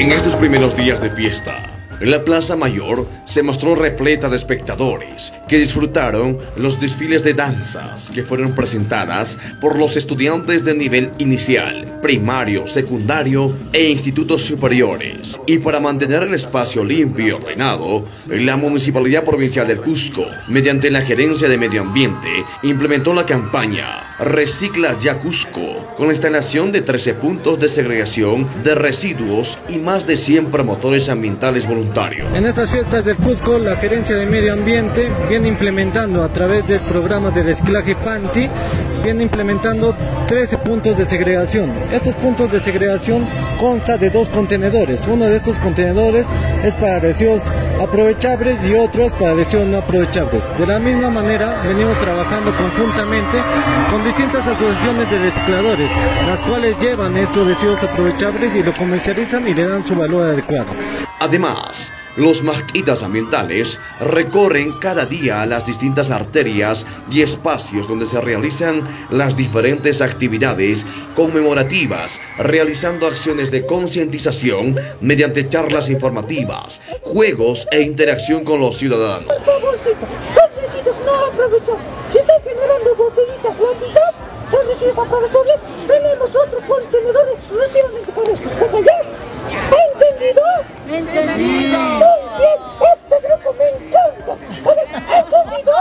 En estos primeros días de fiesta, la Plaza Mayor se mostró repleta de espectadores que disfrutaron los desfiles de danzas que fueron presentadas por los estudiantes de nivel inicial, primario, secundario e institutos superiores. Y para mantener el espacio limpio y ordenado, la Municipalidad Provincial del Cusco, mediante la Gerencia de Medio Ambiente, implementó la campaña Recicla Ya Cusco, con la instalación de 13 puntos de segregación de residuos y más de 100 promotores ambientales voluntarios. En estas fiestas del Cusco, la Gerencia de Medio Ambiente viene implementando a través del programa de reciclaje PANTI, viene implementando 13 puntos de segregación. Estos puntos de segregación consta de 2 contenedores. Uno de estos contenedores es para residuos aprovechables y otros para residuos no aprovechables. De la misma manera, venimos trabajando conjuntamente con distintas asociaciones de recicladores, las cuales llevan estos residuos aprovechables y lo comercializan y le dan su valor adecuado. Además, los maquistas ambientales recorren cada día las distintas arterias y espacios donde se realizan las diferentes actividades conmemorativas, realizando acciones de concientización mediante charlas informativas, juegos e interacción con los ciudadanos. Por favorcito, son residuos no aprovechables. Si están generando botellitas, latitas, son residuos aprovechables. Tenemos otro contenedor exclusivamente para estos compañeros. ¿Está entendido? ¡Entendido! Muy bien, este grupo me encanta. ¿Entendido?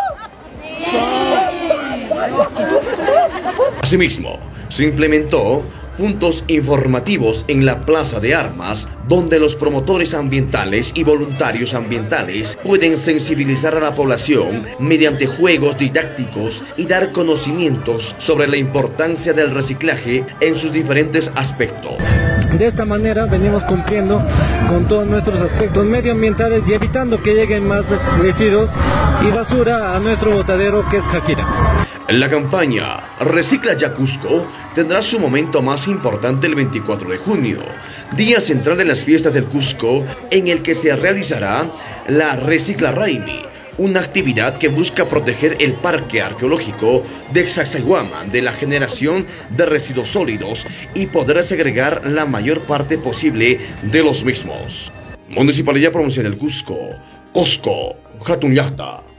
Sí. Asimismo, se implementó puntos informativos en la Plaza de Armas, donde los promotores ambientales y voluntarios ambientales pueden sensibilizar a la población mediante juegos didácticos y dar conocimientos sobre la importancia del reciclaje en sus diferentes aspectos. De esta manera venimos cumpliendo con todos nuestros aspectos medioambientales y evitando que lleguen más residuos y basura a nuestro botadero, que es Jaquira. La campaña Recicla Ya Cusco tendrá su momento más importante el 24 de junio, día central de las fiestas del Cusco, en el que se realizará la Recicla Raimi, una actividad que busca proteger el parque arqueológico de Sacsayhuaman de la generación de residuos sólidos y poder segregar la mayor parte posible de los mismos. Municipalidad Provincial del Cusco, Cusco, Jatunyacta.